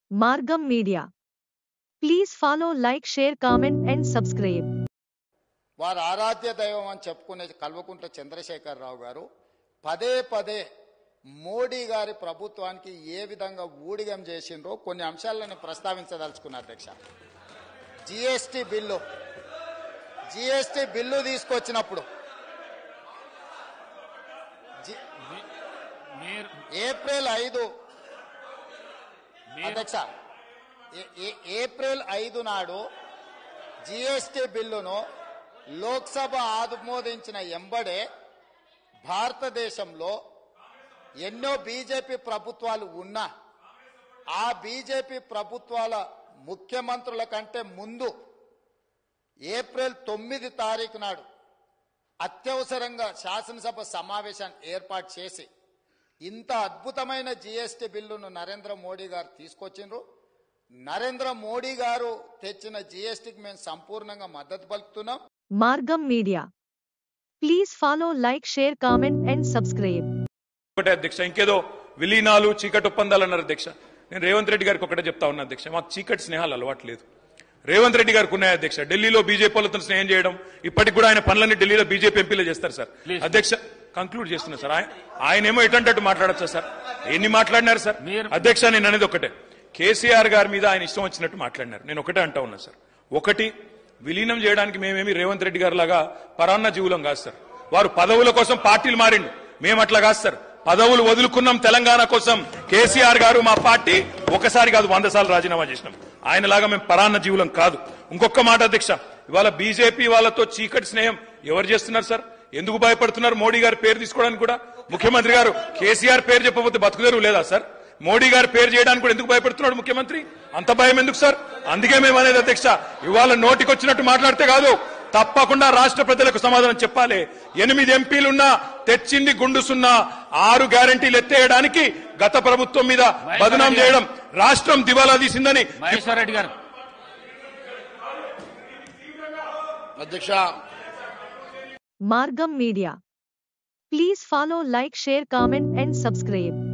Margam Media. Please follow, like, share, comment and subscribe. వారు ఆరాధ్య దైవం అని చెప్పుకునే కల్వకుంట్ల చంద్రశేఖరరావు గారు పదే పదే మోడీ గారి ప్రభుత్వానికి ఏ విధంగా ఊడిగం చేసిండ్రో కొన్ని అంశాలను ప్రస్తావించదలుచుకున్నారు అధ్యక్ష. జిఎస్టీ బిల్లు తీసుకొచ్చినప్పుడు ఏప్రిల్ 5 అధ్యక్ష ఏప్రిల్ 5 నాడు జిఎస్టీ బిల్లును లోక్సభ ఆమోదించిన ఎంబడే భారతదేశంలో ఎన్నో బీజేపీ ప్రభుత్వాలు ఉన్నా ఆ బీజేపీ ప్రభుత్వాల ముఖ్యమంత్రుల కంటే ముందు ఏప్రిల్ 9 తారీఖు నాడు అత్యవసరంగా శాసనసభ సమావేశాన్ని ఏర్పాటు చేసి ఇంత అద్భుతమైన జిఎస్టీ బిల్లును నరేంద్ర మోడీ గారు తీసుకొచ్చిండ్రు. నరేంద్ర మోడీ గారు తెచ్చిన జిఎస్టీకి మేము సంపూర్ణంగా మద్దతు పలుకుతున్నాం. Margam Media. Please follow, like, share, comment and subscribe. ఒకటే అధ్యక్ష, ఇంకేదో విలీనాలు చీకటి ఒప్పందాలు అన్నారు అధ్యక్ష. నేను రేవంత్ రెడ్డి గారికి ఒకటే చెప్తా ఉన్నా అధ్యక్ష, మాకు చీకటి స్నేహాలు అలవాట్లేదు. రేవంత్ రెడ్డి గారికి ఉన్నాయి అధ్యక్ష, ఢిల్లీలో బీజేపీ వాళ్ళతో స్నేహం చేయడం, ఇప్పటికి కూడా ఆయన పనులన్నీ ఢిల్లీలో బీజేపీ ఎంపీలే చేస్తారు సార్. అధ్యక్ష కంక్లూడ్ చేస్తున్నా సార్, ఆయనేమో ఎటంటట్టు మాట్లాడచ్చా సార్, ఎన్ని మాట్లాడినారు సార్. అధ్యక్ష నేను అనేది ఒకటే, కేసీఆర్ గారి మీద ఆయన ఇష్టం వచ్చినట్టు మాట్లాడినారు. నేను ఒకటే అంటా ఉన్నా సార్, ఒకటి విలీనం చేయడానికి మేమేమి రేవంత్ రెడ్డి గారి లాగా పరాన్న జీవులం కాదు సార్. వారు పదవుల కోసం పార్టీలు మారిండు, మేము అట్లా కాదు సార్. పదవులు వదులుకున్నాం తెలంగాణ కోసం. కేసీఆర్ గారు మా పార్టీ ఒకసారి కాదు 100 సార్లు రాజీనామా చేసినాం. ఆయనలాగా మేము పరాన్న జీవులం కాదు. ఇంకొక మాట అధ్యక్ష, ఇవాళ బీజేపీ వాళ్ళతో చీకటి స్నేహం ఎవరు చేస్తున్నారు సార్? ఎందుకు భయపడుతున్నారు? మోడీ గారి పేరు తీసుకోవడానికి కూడా ముఖ్యమంత్రి గారు కేసీఆర్ పేరు చెప్పకపోతే బతుకుదేరు లేదా సార్? మోడీ గారి పేరు చేయడానికి కూడా ఎందుకు భయపడుతున్నాడు ముఖ్యమంత్రి? అంత భయం ఎందుకు సార్? అందుకే మేము అనేది అధ్యక్ష, ఇవాళ నోటికొచ్చినట్టు మాట్లాడితే కాదు, తప్పకుండా రాష్ట్ర ప్రజలకు సమాధానం చెప్పాలి. 8 ఎంపీలున్నా తెచ్చింది గుండుసున్నా 6 గ్యారంటీలు ఎత్తేయడానికి గత ప్రభుత్వం మీద బదనాం చేయడం, రాష్ట్రం దివాలా తీసిందని మహేశ్వర్ రెడ్డి గారు. అధ్యక్ష Margam Media. Please follow, like, share, comment and subscribe.